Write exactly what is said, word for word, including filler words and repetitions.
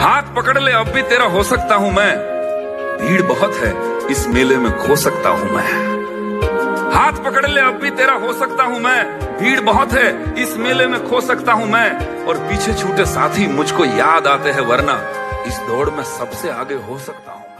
हाथ पकड़ ले अब भी तेरा हो सकता हूं मैं, भीड़ बहुत है इस मेले में खो सकता हूं मैं। हाथ पकड़ ले अब भी तेरा हो सकता हूं मैं, भीड़ बहुत है इस मेले में खो सकता हूं मैं। और पीछे छूटे साथी मुझको याद आते हैं, वरना इस दौड़ में सबसे आगे हो सकता हूं।